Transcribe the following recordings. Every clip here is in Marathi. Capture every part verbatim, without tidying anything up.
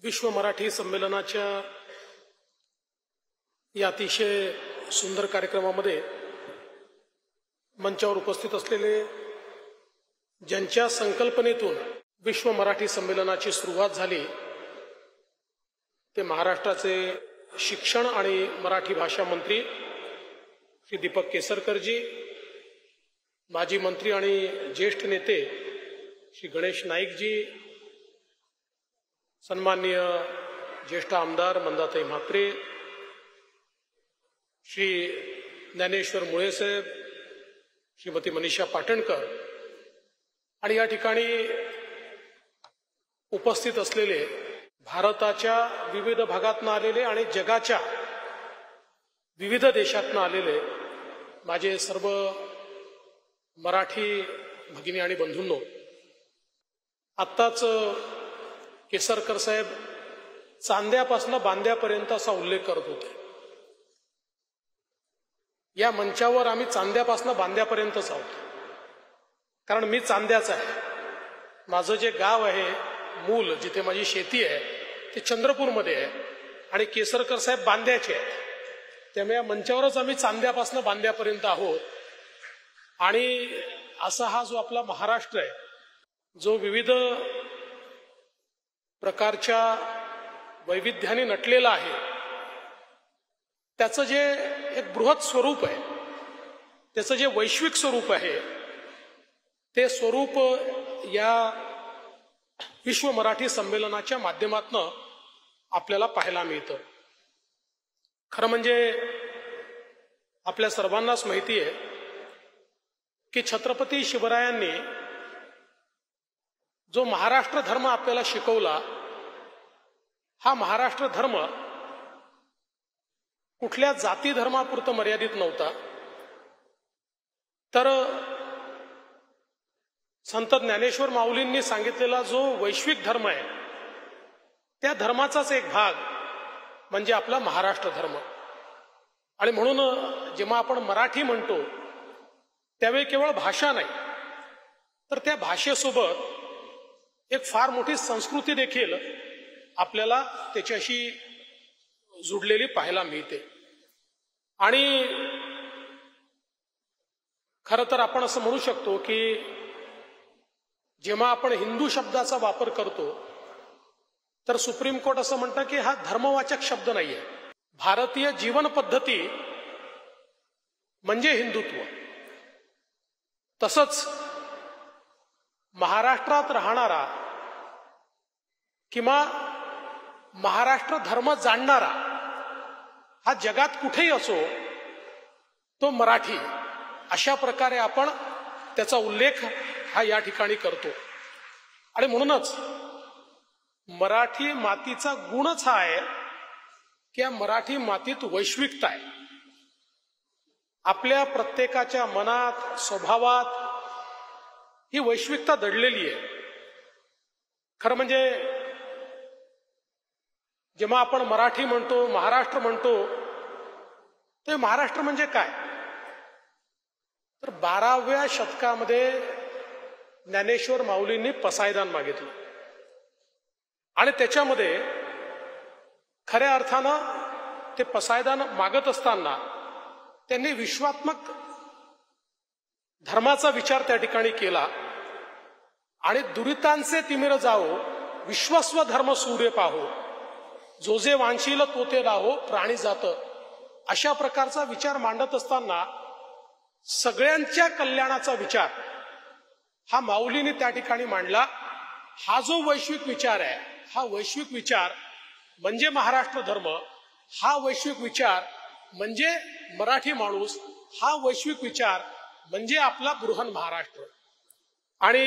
विश्व मराठी संमेलनाच्या या अतिशय सुंदर कार्यक्रमामध्ये मंचावर उपस्थित असलेले ज्यांच्या संकल्पनेतून विश्व मराठी संमेलनाची सुरुवात झाली ते महाराष्ट्राचे शिक्षण आणि मराठी भाषा मंत्री श्री दीपक केसरकरजी, माजी मंत्री आणि ज्येष्ठ नेते श्री गणेश नाईकजी, सन्माननीय ज्येष्ठ आमदार मंदाताई म्हात्रे, श्री ज्ञानेश्वर मुळेसाहेब, श्रीमती मनीषा पाटणकर आणि या ठिकाणी उपस्थित असलेले भारताच्या विविध भागातून आलेले आणि जगाच्या विविध देशातून आलेले माझे सर्व मराठी भगिनी आणि बंधूंनो, आत्ताच केसरकर साहेब चांद्यापासून बांद्यापर्यंत असा उल्लेख करत होते. या मंचावर आम्ही चांद्यापासून बांद्यापर्यंतच आहोत, कारण मी चांद्याचा आहे. माझं जे गाव आहे, मूल जिथे माझी शेती आहे ते चंद्रपूरमध्ये आहे आणि केसरकर साहेब बांद्याचे आहेत. त्यामुळे या मंचावरच आम्ही चांद्यापासून बांद्यापर्यंत आहोत. आणि असा हा जो आपला महाराष्ट्र आहे, जो विविध प्रकारच्या वैविध्याने नटलेला आहे, त्याचं जे एक बृहत स्वरूप आहे, त्याचं जे वैश्विक स्वरूप आहे, ते स्वरूप या विश्व मराठी संमेलनाच्या माध्यमातून आपल्याला पाहायला मिळतं. खरं म्हणजे आपल्या सर्वांनाच माहिती आहे की छत्रपती शिवरायांनी जो महाराष्ट्र धर्म आपल्याला शिकवला, हा महाराष्ट्र धर्म कुठल्या जाती धर्मापुरतं मर्यादित नव्हता, तर संत ज्ञानेश्वर माऊलींनी सांगितलेला जो वैश्विक धर्म आहे, त्या धर्माचाच एक भाग म्हणजे आपला महाराष्ट्र धर्म. आणि म्हणून जेव्हा आपण मराठी म्हणतो त्यावेळी केवळ भाषा नाही, तर त्या भाषेसोबत एक फार मोठी संस्कृती देखील आपल्याला त्याच्याशी जुडलेली पाहायला मिळते. आणि खरं तर आपण असं म्हणू शकतो की जेव्हा आपण हिंदू शब्दाचा वापर करतो तर सुप्रीम कोर्ट असं म्हणतं की हा धर्मवाचक शब्द नाहीये. भारतीय जीवन पद्धती म्हणजे हिंदुत्व. तसंच महाराष्ट्रात राहणारा किंवा महाराष्ट्र धर्म जाणणारा हा जगात कुठेही असो, तो मराठी, अशा प्रकारे आपण त्याचा उल्लेख हा या ठिकाणी करतो. आणि म्हणूनच मराठी मातीचा गुणच हा आहे की या मराठी मातीत वैश्विकता आहे. आपल्या प्रत्येकाच्या मनात, स्वभावात ही वैश्विकता दडलेली आहे. खरं म्हणजे जेव्हा आपण मराठी म्हणतो, महाराष्ट्र म्हणतो, ते महाराष्ट्र म्हणजे काय, तर बाराव्या शतकामध्ये ज्ञानेश्वर माऊलींनी पसायदान मागितलं आणि त्याच्यामध्ये खऱ्या अर्थानं ते पसायदान मागत असताना त्यांनी विश्वात्मक धर्माचा विचार त्या ठिकाणी केला. आणि दुरितांचे तिमिर जाओ, विश्वस्व धर्म सूर्य पाहो, जो जे वांशील तो ते राहो, प्राणी जात, अशा प्रकारचा विचार मांडत असताना सगळ्यांच्या कल्याणाचा विचार हा माऊलीने त्या ठिकाणी मांडला. हा जो वैश्विक विचार आहे, हा वैश्विक विचार म्हणजे महाराष्ट्र धर्म, हा वैश्विक विचार म्हणजे मराठी माणूस, हा वैश्विक विचार म्हणजे आपला बृहन महाराष्ट्र. आणि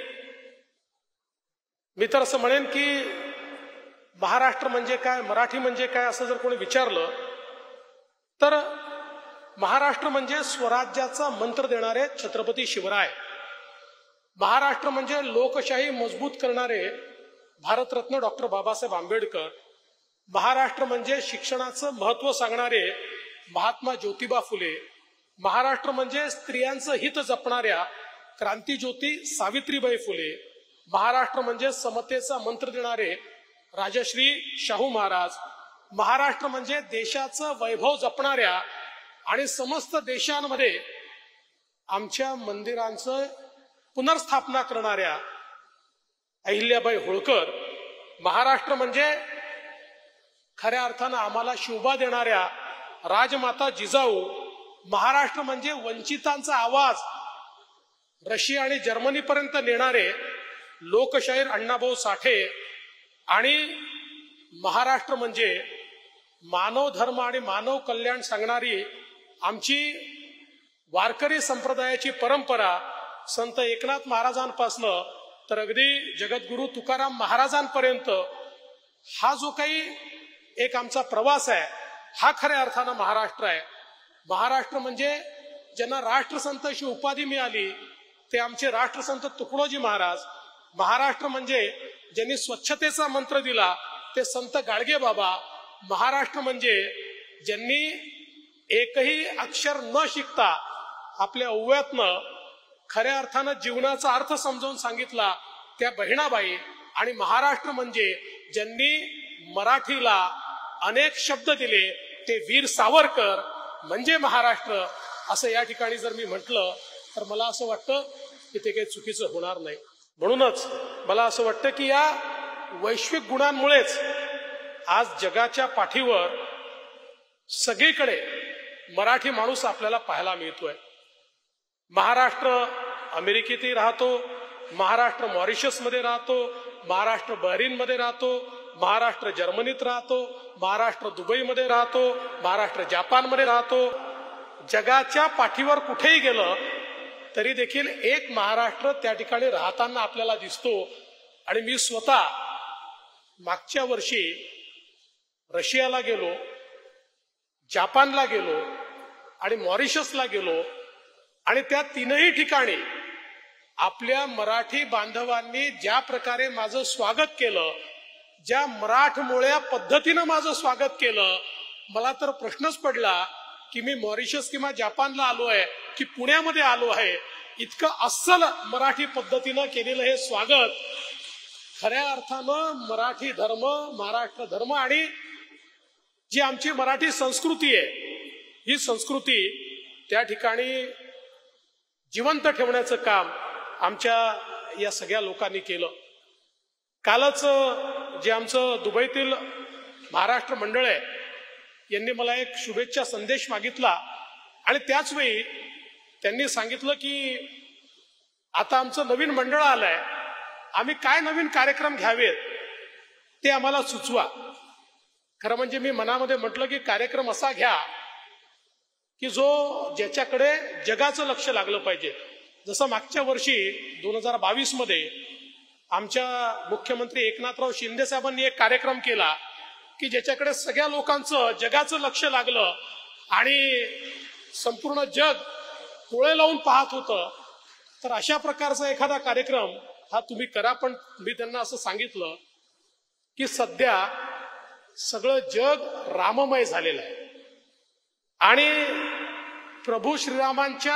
मी तर असं म्हणेन की महाराष्ट्र म्हणजे काय, मराठी म्हणजे काय, असं जर कोणी विचारलं तर महाराष्ट्र म्हणजे स्वराज्याचा मंत्र देणारे छत्रपती शिवराय, महाराष्ट्र म्हणजे लोकशाही मजबूत करणारे भारतरत्न डॉक्टर बाबासाहेब आंबेडकर, महाराष्ट्र म्हणजे शिक्षणाचं महत्व सांगणारे महात्मा ज्योतिबा फुले, महाराष्ट्र म्हणजे स्त्रियांचं हित जपणाऱ्या क्रांतिज्योती सावित्रीबाई फुले, महाराष्ट्र म्हणजे समतेचा मंत्र देणारे राजश्री शाहू महाराज, महाराष्ट्र म्हणजे देशाचं वैभव जपणाऱ्या आणि समस्त देशांमध्ये आमच्या मंदिरांचं पुनर्स्थापना करणाऱ्या अहिल्याबाई होळकर, महाराष्ट्र म्हणजे खऱ्या अर्थानं आम्हाला शोभा देणाऱ्या राजमाता जिजाऊ, महाराष्ट्र म्हणजे वंचितांचा आवाज रशिया आणि जर्मनीपर्यंत नेणारे लोकशाहीर अण्णाभाऊ साठे, आणि महाराष्ट्र म्हणजे मानव धर्म आणि मानव कल्याण सांगणारी आमची वारकरी संप्रदायाची परंपरा संत एकनाथ महाराजांपासनं तर अगदी जगद्गुरु तुकाराम महाराजांपर्यंत हा जो काही एक आमचा प्रवास आहे हा खऱ्या अर्थानं महाराष्ट्र आहे. महाराष्ट्र म्हणजे ज्यांना राष्ट्रसंत अशी उपाधी मिळाली ते आमचे राष्ट्रसंत तुकडोजी महाराज. महाराष्ट्र म्हणजे ज्यांनी स्वच्छतेचा मंत्र दिला ते संत गाडगे बाबा. महाराष्ट्र म्हणजे ज्यांनी एकही अक्षर न शिकता आपल्या ओव्यातनं खऱ्या अर्थानं जीवनाचा अर्थ समजावून सांगितला त्या बहिणाबाई. आणि महाराष्ट्र म्हणजे ज्यांनी मराठीला अनेक शब्द दिले ते वीर सावरकर. म्हणजे महाराष्ट्र असं या ठिकाणी जर मी म्हटलं तर मला असं वाटतं की ते काही चुकीचं होणार नाही. म्हणूनच मला असं वाटतं की या वैश्विक गुणांमुळेच आज जगाच्या पाठीवर सगळीकडे मराठी माणूस आपल्याला पाहायला मिळतोय. महाराष्ट्र अमेरिकेतही राहतो, महाराष्ट्र मॉरिशसमध्ये राहतो, महाराष्ट्र बहरीनमध्ये राहतो, महाराष्ट्र जर्मनीत राहतो, महाराष्ट्र दुबईमध्ये राहतो, महाराष्ट्र जपानमध्ये राहतो. जगाच्या पाठीवर कुठेही गेलं तरी देखील एक महाराष्ट्र त्या ठिकाणी राहताना आपल्याला दिसतो. आणि मी स्वतः मागच्या वर्षी रशियाला गेलो, जपानला गेलो आणि मॉरिशसला गेलो आणि त्या तीनही ठिकाणी आपल्या मराठी बांधवांनी ज्या प्रकारे माझं स्वागत केलं, ज्या मराठमोळ्या पद्धतीनं माझं स्वागत केलं, मला तर प्रश्नच पडला की मी मॉरिशस किंवा जपानला आलो आहे की पुण्यामध्ये आलो आहे. इतकं अस्सल मराठी पद्धतीनं केलेलं हे स्वागत खऱ्या अर्थानं मराठी धर्म, महाराष्ट्र धर्म आणि जी आमची मराठी संस्कृती आहे ही संस्कृती त्या ठिकाणी जिवंत ठेवण्याचं काम आमच्या या सगळ्या लोकांनी केलं. कालच जे आमचं दुबईतील महाराष्ट्र मंडळ आहे यांनी मला एक शुभेच्छा संदेश मागितला आणि त्याच वेळी त्यांनी सांगितलं की आता आमचं नवीन मंडळ आलंय, आम्ही काय नवीन कार्यक्रम घ्यावेत ते आम्हाला सुचवा. खरं म्हणजे मी मनामध्ये म्हटलं की कार्यक्रम असा घ्या की जो ज्याच्याकडे जगाचं लक्ष लागलं पाहिजे. जसं मागच्या वर्षी दोन हजार बावीस मध्ये आमच्या मुख्यमंत्री एकनाथराव शिंदे साहेबांनी एक कार्यक्रम केला की ज्याच्याकडे सगळ्या लोकांचं जगाचं लक्ष लागलं आणि संपूर्ण जग डोळे लावून पाहत होतं. तर अशा प्रकारचा एखादा कार्यक्रम हा तुम्ही करा. पण मी त्यांना असं सांगितलं की सध्या सगळं जग राममय झालेलं आहे आणि प्रभू श्रीरामांच्या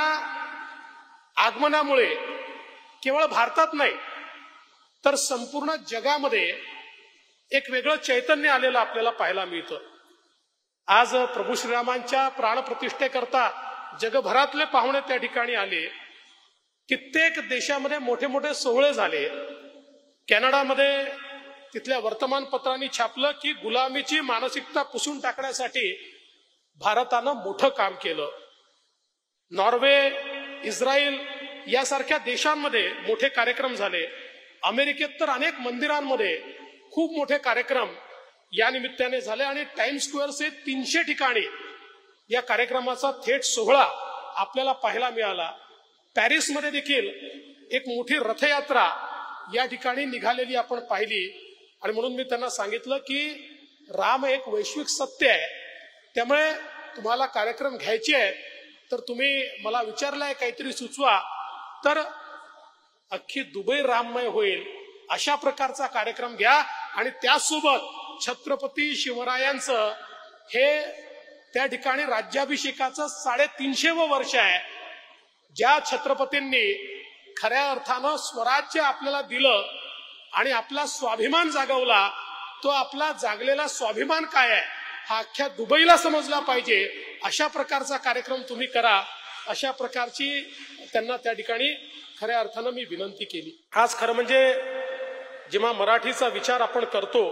आगमनामुळे केवळ भारतात नाही तर संपूर्ण जगामध्ये एक वेगळं चैतन्य आलेलं आपल्याला पाहायला मिळतं. आज प्रभू श्रीरामांच्या प्राणप्रतिष्ठेकरता जगभरातले पाहुणे त्या ठिकाणी आले. कित्येक देशामध्ये मोठे मोठे सोहळे झाले. कॅनडामध्ये तिथल्या वर्तमानपत्रांनी छापलं की गुलामीची मानसिकता पुसून टाकण्यासाठी भारतानं मोठं काम केलं. नॉर्वे, इस्रायल यासारख्या देशांमध्ये मोठे कार्यक्रम झाले. अमेरिकेत तर अनेक मंदिरांमध्ये खूप मोठे कार्यक्रम या निमित्ताने झाले आणि टाइम स्क्वेअरचे तीनशे ठिकाणी या कार्यक्रमाचा थेट सोहळा आपल्याला पाहायला मिळाला. पॅरिसमध्ये देखील एक मोठी रथयात्रा या ठिकाणी निघालेली आपण पाहिली. आणि म्हणून मी त्यांना सांगितलं की राम एक वैश्विक सत्य आहे, त्यामुळे तुम्हाला कार्यक्रम घ्यायचे आहेत तर तुम्ही मला विचारलंय काहीतरी सुचवा, तर अख्खी दुबई राममय होईल अशा प्रकारचा कार्यक्रम घ्या. आणि त्यासोबत छत्रपती शिवरायांचं हे त्या ठिकाणी राज्याभिषेकाचं साडेतीनशेवं वर्ष आहे. ज्या छत्रपतींनी खऱ्या अर्थानं स्वराज्य आपल्याला दिलं आणि आपला स्वाभिमान जागवला तो आपला जागलेला स्वाभिमान काय आहे हा अख्ख्या दुबईला समजला पाहिजे, अशा प्रकारचा कार्यक्रम तुम्ही करा, अशा प्रकारची त्यांना त्या ठिकाणी खऱ्या अर्थानं मी विनंती केली. आज खरं म्हणजे जेव्हा मराठीचा विचार आपण करतो,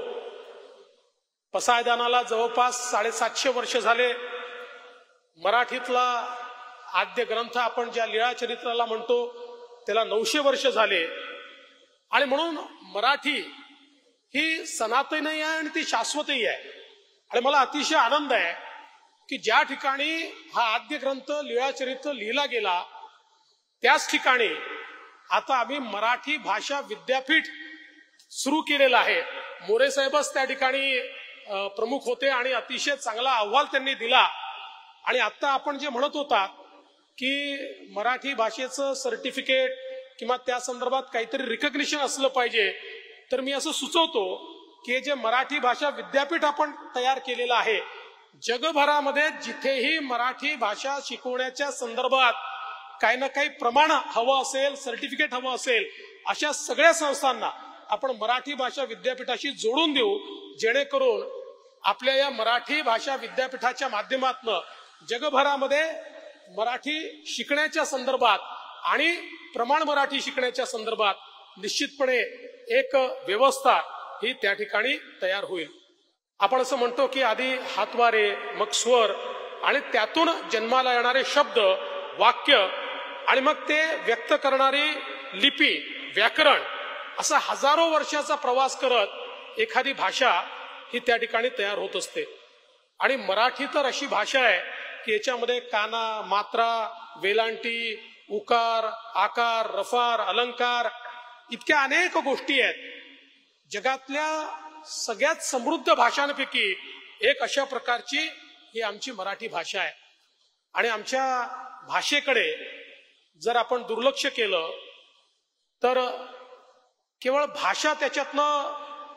पसायदानाला जवळपास साडेसातशे वर्ष झाले. मराठीतला आद्य ग्रंथ आपण ज्या लीळा चरित्राला म्हणतो त्याला नऊशे वर्ष झाले. आणि म्हणून मराठी ही सनातनी आहे आणि ती शाश्वतही आहे. आणि मला अतिशय आनंद आहे की ज्या ठिकाणी हा आद्य ग्रंथ लीळा चरित्र लिहिला गेला त्याच ठिकाणी आता आम्ही मराठी भाषा विद्यापीठ सुरू केलेलं आहे. मोरे साहेबच त्या ठिकाणी प्रमुख होते आणि अतिशय चांगला अहवाल त्यांनी दिला. आणि आता आपण जे म्हणत होता की मराठी भाषेचं सर्टिफिकेट किंवा त्या संदर्भात काहीतरी रिकग्निशन असलं पाहिजे, तर मी असं सुचवतो की जे मराठी भाषा विद्यापीठ आपण तयार केलेलं आहे, जगभरामध्ये जिथेही मराठी भाषा शिकवण्याच्या संदर्भात काही ना काही प्रमाण हवं असेल, सर्टिफिकेट हवं असेल, अशा सगळ्या संस्थांना आपण मराठी भाषा विद्यापीठाशी जोडून देऊ, जेणेकरून आपल्या या मराठी भाषा विद्यापीठाच्या माध्यमातून जगभरामध्ये मराठी शिकण्याच्या संदर्भात आणि प्रमाण मराठी शिकण्याच्या संदर्भात निश्चितपणे एक व्यवस्था ही त्या ठिकाणी तयार होईल. आपण असं म्हणतो की आधी हातवारे, मग स्वर आणि त्यातून जन्माला येणारे शब्द, वाक्य आणि मग ते व्यक्त करणारी लिपी, व्याकरण, असा हजारो वर्षाचा प्रवास करत एखादी भाषा ही त्या ठिकाणी तयार होत असते. आणि मराठी तर अशी भाषा आहे की याच्यामध्ये काना, मात्रा, वेलांटी, उकार, आकार, रफार, अलंकार इतक्या अनेक गोष्टी आहेत. जगातल्या सगळ्यात समृद्ध भाषांपैकी एक अशा प्रकारची ही आमची मराठी भाषा आहे. आणि आमच्या भाषेकडे जर आपण दुर्लक्ष केलं तर केवळ भाषा त्याच्यातनं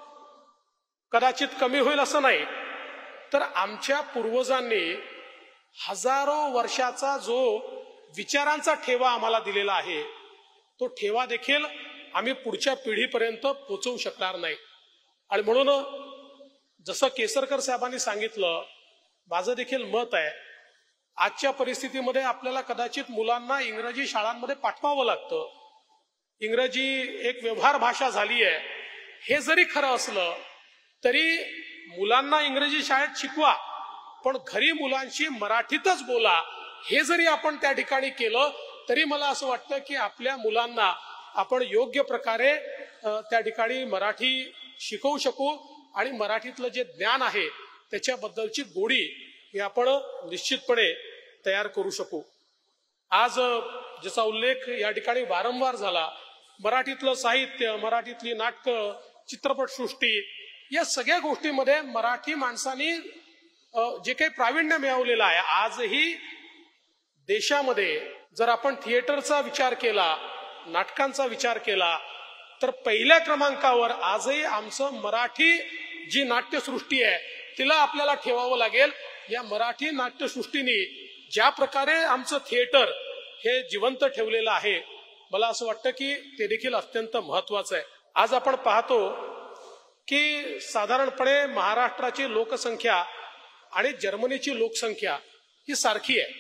कदाचित कमी होईल असं नाही, तर आमच्या पूर्वजांनी हजारो वर्षाचा जो विचारांचा ठेवा आम्हाला दिलेला आहे तो ठेवा देखील आम्ही पुढच्या पिढीपर्यंत पोहोचवू शकणार नाही. आणि म्हणून जसं केसरकर साहेबांनी सांगितलं, माझं देखील मत आहे, आजच्या परिस्थितीमध्ये आपल्याला कदाचित मुलांना इंग्रजी शाळांमध्ये पाठवावं लागतं. इंग्रजी एक व्यवहार भाषा झाली आहे. हे जरी खरं असलं तरी मुलांना इंग्रजी शाळेत शिकवा, पण घरी मुलांशी मराठीतच बोला. हे जरी आपण त्या ठिकाणी केलं तरी मला असं वाटतं की आपल्या मुलांना आपण योग्य प्रकारे त्या ठिकाणी मराठी शिकवू शकू आणि मराठीतलं जे ज्ञान आहे त्याच्याबद्दलची गोडी ही आपण निश्चितपणे तयार करू शकू. आज ज्याचा उल्लेख या ठिकाणी वारंवार झाला, मराठीतलं साहित्य, मराठीतली नाटकं, चित्रपटसृष्टी, या सगळ्या गोष्टीमध्ये मराठी माणसांनी जे काही प्रावीण्य मिळवलेलं आहे. आजही देशामध्ये जर आपण थिएटरचा विचार केला, नाटकांचा विचार केला, तर पहिल्या क्रमांकावर आजही आमचं मराठी जी नाट्यसृष्टी आहे तिला आपल्याला ठेवावं लागेल. या मराठी नाट्यसृष्टीने ज्या प्रकारे आमचं थिएटर हे जिवंत ठेवलेलं आहे, मला असं वाटतं की ते देखील अत्यंत महत्वाचं आहे. आज आपण पाहतो की साधारणपणे महाराष्ट्राची लोकसंख्या आणि जर्मनीची लोकसंख्या ही सारखी आहे,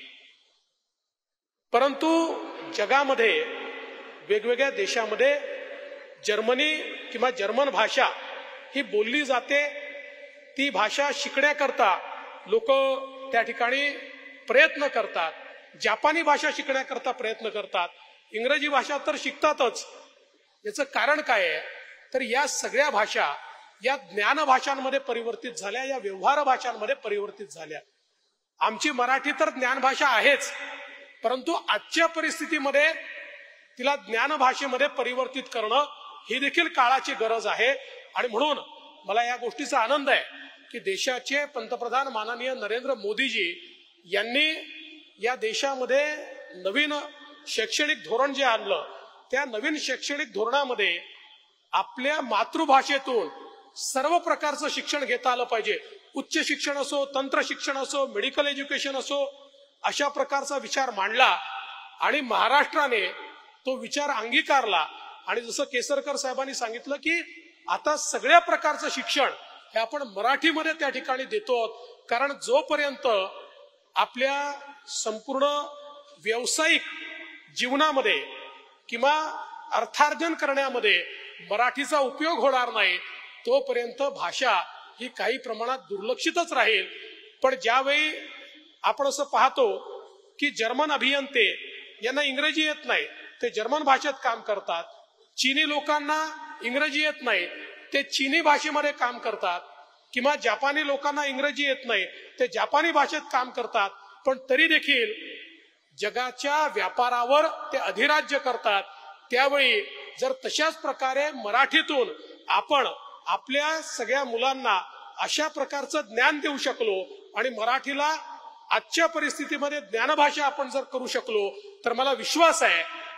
परंतु जगामध्ये वेगवेगळ्या देशामध्ये जर्मनी किंवा जर्मन भाषा ही बोलली जाते. ती भाषा शिकण्याकरता लोक त्या ठिकाणी प्रयत्न करतात. जपानी भाषा शिकण्याकरता प्रयत्न करतात. इंग्रजी भाषा तर शिकतातच. याचं कारण काय आहे, तर या सगळ्या भाषा या ज्ञान भाषांमध्ये परिवर्तित झाल्या, या व्यवहार भाषांमध्ये परिवर्तित झाल्या. आमची मराठी तर ज्ञान भाषा आहेच, परंतु आजच्या परिस्थितीमध्ये तिला ज्ञान भाषेमध्ये परिवर्तित करणं ही देखील काळाची गरज आहे. आणि म्हणून मला या गोष्टीचा आनंद आहे की देशाचे पंतप्रधान माननीय नरेंद्र मोदीजी यांनी या देशामध्ये नवीन शैक्षणिक धोरण जे आणलं, त्या नवीन शैक्षणिक धोरणामध्ये आपल्या मातृभाषेतून सर्व प्रकारचं शिक्षण घेता आलं पाहिजे. उच्च शिक्षण असो, तंत्र शिक्षण असो, मेडिकल एज्युकेशन असो, अशा प्रकारचा विचार मांडला आणि महाराष्ट्राने तो विचार अंगीकारला. आणि जसं केसरकर साहेबांनी सांगितलं की आता सगळ्या प्रकारचं शिक्षण हे आपण मराठीमध्ये त्या ठिकाणी देतो, कारण जोपर्यंत आपल्या संपूर्ण व्यावसायिक जीवनामध्ये किंवा अर्थार्जन करण्यामध्ये मराठीचा उपयोग होणार नाही तोपर्यंत भाषा ही काही प्रमाणात दुर्लक्षितच राहील. पण ज्यावेळी आपण असं पाहतो की जर्मन अभियंते यांना इंग्रजी येत नाही, ते जर्मन भाषेत काम करतात. चीनी लोकांना इंग्रजी येत नाही, ते चीनी भाषेमध्ये काम करतात. किंवा जपानी लोकांना इंग्रजी येत नाही, ते जपानी भाषेत काम करतात. पण तरी देखील जगाच्या व्यापारावर ते अधिराज्य करतात. त्यावेळी जर तशाच प्रकारे मराठीतून आपण आपल्या सगळ्या मुलांना अशा प्रकारचं ज्ञान देऊ शकलो आणि मराठीला आजच्या परिस्थितीमध्ये ज्ञानभाषा आपण जर करू शकलो तर मला विश्वास आहे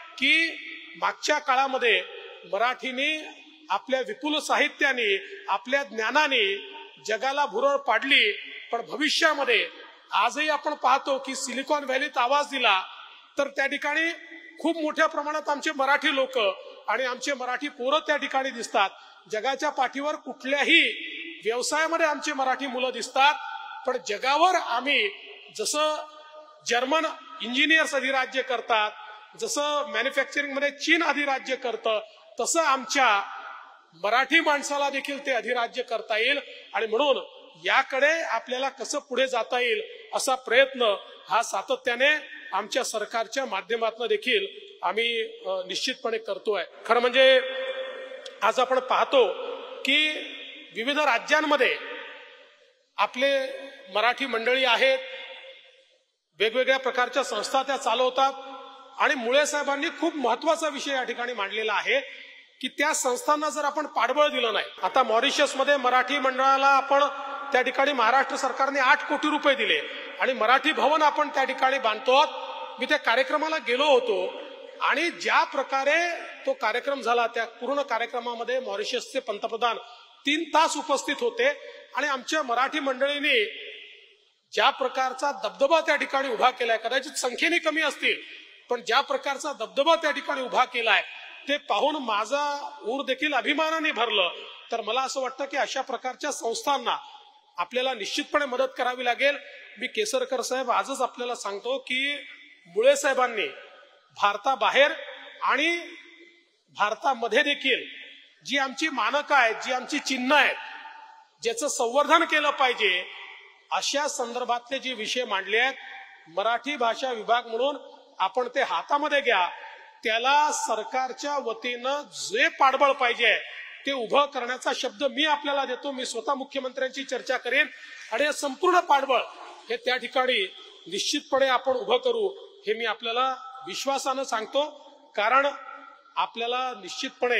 की मागच्या काळामध्ये मराठीने आपल्या विपुल साहित्याने आपल्या ज्ञानाने जगाला भुरळ पाडली. पण भविष्यामध्ये आजही आपण पाहतो की सिलिकॉन व्हॅलीत आवाज दिला तर त्या ठिकाणी खूप मोठ्या प्रमाणात आमचे मराठी लोक आणि आमचे मराठी पोरं त्या ठिकाणी दिसतात. जगाच्या पाठीवर कुठल्याही व्यवसायामध्ये आमचे मराठी मुलं दिसतात. पण जगावर आम्ही जसं जर्मन इंजिनियर्स अधिराज्य करतात, जसं मॅन्युफॅक्चरिंग मध्ये चीन अधिराज्य करतं, तसं आमच्या मराठी माणसाला देखील ते अधिराज्य करता येईल. आणि म्हणून याकडे आपल्याला कसं पुढे जाता येईल असा प्रयत्न हा सातत्याने आमच्या सरकारच्या माध्यमातून देखील आम्ही निश्चितपणे करतोय. खरं म्हणजे आज आपण पाहतो की विविध राज्यांमध्ये आपले मराठी मंडळी आहेत, वेगवेगळ्या प्रकारच्या संस्था त्या चालवतात. आणि मुळे साहेबांनी खूप महत्वाचा विषय या ठिकाणी मांडलेला आहे की त्या संस्थांना जर आपण पाठबळ दिलं नाही. आता मॉरिशस मध्ये मराठी मंडळाला आपण त्या ठिकाणी महाराष्ट्र सरकारने आठ कोटी रुपये दिले आणि मराठी भवन आपण त्या ठिकाणी बांधतो. मी त्या कार्यक्रमाला गेलो होतो आणि ज्या प्रकारे तो कार्यक्रम झाला त्या पूर्ण कार्यक्रमामध्ये मॉरिशसचे पंतप्रधान तीन तास उपस्थित होते आणि आमच्या मराठी मंडळींनी ज्या प्रकारचा दबदबा त्या ठिकाणी उभा केलाय, कदाचित संख्येने कमी असतील पण ज्या प्रकारचा दबदबा त्या ठिकाणी उभा केलाय ते पाहून माझा ऊर देखील अभिमानाने भरलं. तर मला असं वाटतं की अशा प्रकारच्या संस्थांना आपल्याला निश्चितपणे मदत करावी लागेल. मी केसरकर साहेब आजच आपल्याला सांगतो की मुळे साहेबांनी भारताबाहेर आणि भारतामध्ये देखील जी आमची मानकं आहेत, जी आमची चिन्ह आहेत, ज्याचं संवर्धन केलं पाहिजे अशा संदर्भातले जे विषय मांडले आहेत, मराठी भाषा विभाग म्हणून आपण ते हातामध्ये घ्या. त्याला सरकारच्या वतीनं जे पाठबळ पाहिजे ते उभं करण्याचा शब्द मी आपल्याला देतो. मी स्वतः मुख्यमंत्र्यांची चर्चा करेन आणि संपूर्ण पाठबळ हे त्या ठिकाणी निश्चितपणे आपण उभं करू हे मी आपल्याला विश्वासानं सांगतो. कारण आपल्याला निश्चितपणे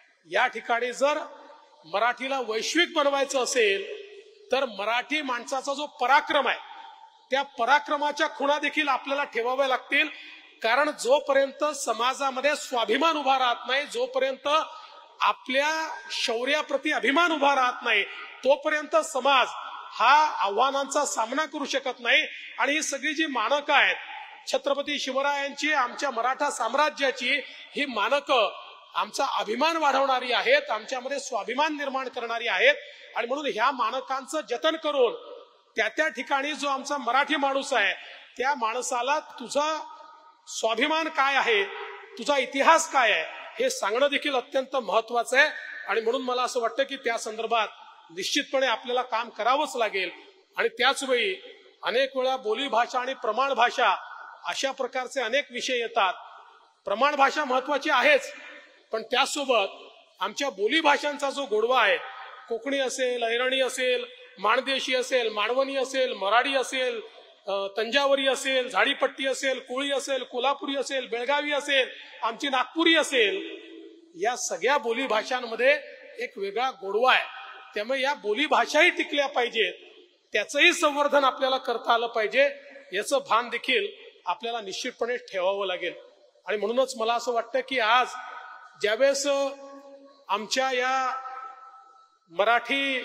या ठिकाणी जर मराठीला वैश्विक बनवायचं असेल तर मराठी माणसाचा जो पराक्रम आहे त्या पराक्रमाच्या खुणा देखील आपल्याला ठेवाव्या लागतील. कारण जोपर्यंत समाजामध्ये स्वाभिमान उभा राहत नाही, जोपर्यंत आपल्या शौर्याप्रती अभिमान उभा राहत नाही तोपर्यंत समाज हा आव्हानांचा सामना करू शकत नाही. आणि ही सगळी जी मानकं आहेत छत्रपती शिवरायांची, आमच्या मराठा साम्राज्याची, ही मानकं आमचा अभिमान वाढवणारी आहेत, आमच्यामध्ये स्वाभिमान निर्माण करणारी आहेत. आणि म्हणून ह्या मानकांचं जतन करून त्या त्या ठिकाणी जो आमचा मराठी माणूस आहे त्या माणसाला तुझा स्वाभिमान काय आहे, तुझा इतिहास काय आहे हे सांगणं देखील अत्यंत महत्वाचं आहे. आणि म्हणून मला असं वाटतं की त्या संदर्भात निश्चितपणे आपल्याला काम करावंच लागेल. आणि त्याच वेळी अनेक वेळा बोली भाषा आणि प्रमाण भाषा अशा प्रकारचे अनेक विषय येतात. प्रमाण भाषा महत्वाची आहेच, पण त्यासोबत आमच्या बोली भाषांचा जो गोडवा आहे, कोकणी असेल, अहिराणी असेल, माणदेशी असेल, माळवणी असेल, मराठी असेल, तंजावरी असेल, झाडीपट्टी असेल, कोळी असेल, कोल्हापुरी असेल, बेळगावी असेल, आमची नागपुरी असेल, या सगळ्या बोली भाषांमध्ये एक वेगळा गोडवा आहे. त्यामुळे या बोली भाषाही टिकल्या पाहिजेत, त्याचंही संवर्धन आपल्याला करता आलं पाहिजे, याचं भान देखील आपल्याला निश्चितपणे ठेवावं लागेल. आणि म्हणूनच मला असं वाटतं की आज ज्यावेळेस आमच्या या मराठी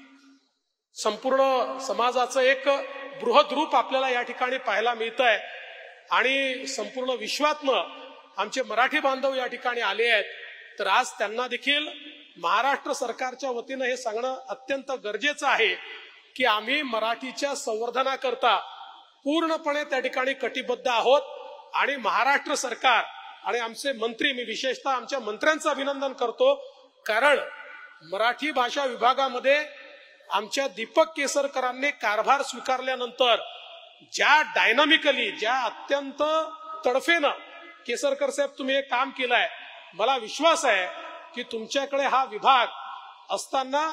संपूर्ण समाजाचं एक बृहद रूप आपल्याला या ठिकाणी पाहायला मिळत आहे आणि संपूर्ण विश्वातनं आमचे मराठी बांधव या ठिकाणी आले आहेत, तर आज त्यांना देखील महाराष्ट्र सरकारच्या वतीनं हे सांगणं अत्यंत गरजेचं आहे की आम्ही मराठीच्या संवर्धनाकरता पूर्णपणे त्या ठिकाणी कटिबद्ध आहोत आणि महाराष्ट्र सरकार आणि आमचे मंत्री, मी विशेषतः आमच्या मंत्र्यांचं अभिनंदन करतो, कारण मराठी भाषा विभागामध्ये आमच्या दीपक केसरकरांनी कारभार स्वीकारल्यानंतर ज्या डायनामिकली, ज्या अत्यंत तडफेनं केसरकर साहेब तुम्ही हे काम केलंय, मला विश्वास आहे की तुमच्याकडे हा विभाग असताना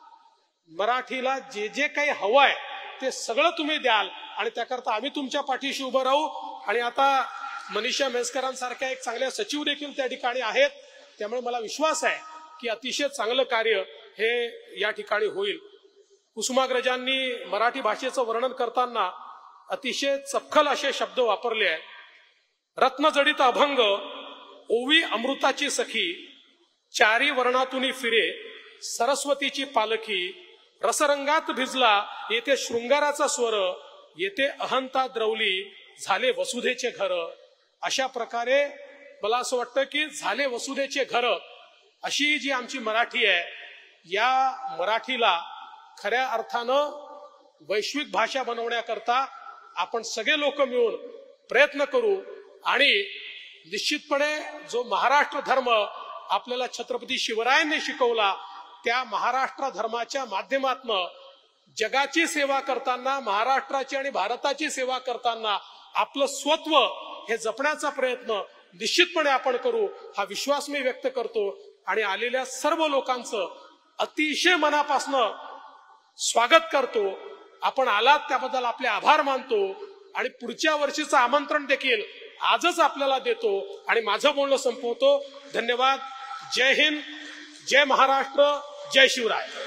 मराठीला जे जे काही हवंय ते सगळं तुम्ही द्याल आणि त्याकरता आम्ही तुमच्या पाठीशी उभं राहू. आणि आता मनीषा म्हैसकरांसारख्या एक चांगल्या सचिव देखील त्या ठिकाणी आहेत, त्यामुळे मला विश्वास आहे की अतिशय चांगलं कार्य हे या ठिकाणी होईल. कुसुमाग्रजांनी मराठी भाषेचं वर्णन करताना अतिशय चपखल असे शब्द वापरले आहेत. रत्नजडित अभंग, ओवी अमृताची सखी, चारी वर्णातून फिरे सरस्वतीची पालखी, रसरंगात भिजला येथे शृंगाराचा स्वर, येथे अहंता द्रवली झाले वसुधेचे घर. अशा प्रकारे मला असं वाटतं की झाले वसुधेचे घर अशी जी आमची मराठी आहे, या मराठीला खऱ्या अर्थानं वैश्विक भाषा बनवण्याकरता आपण सगळे लोक मिळून प्रयत्न करू. आणि निश्चितपणे जो महाराष्ट्र धर्म आपल्याला छत्रपती शिवरायांनी शिकवला, त्या महाराष्ट्र धर्माच्या माध्यमातून जगाची सेवा करताना, महाराष्ट्राची आणि भारताची सेवा करताना आपलं स्वत्व हे जपण्याचा प्रयत्न निश्चितपणे आपण करू, हा विश्वास मी व्यक्त करतो. आणि आलेल्या सर्व लोकांचं अतिशय मनापासनं स्वागत करतो. आपण आलात त्याबद्दल आपले आभार मानतो आणि पुढच्या वर्षीचं आमंत्रण देखील आजच आपल्याला देतो आणि माझं बोलणं संपवतो. धन्यवाद. जय हिंद, जय महाराष्ट्र, जय शिवराय.